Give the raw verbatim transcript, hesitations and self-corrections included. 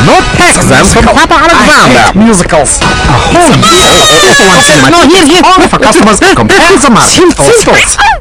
not take them from Papa Alexander. Musicals. Oh, no, here, here. Only for customers. Compare the market. Simples.